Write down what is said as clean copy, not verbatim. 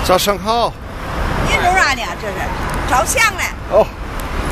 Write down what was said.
早上好。 你弄啥呢？这是照相嘞。 哦。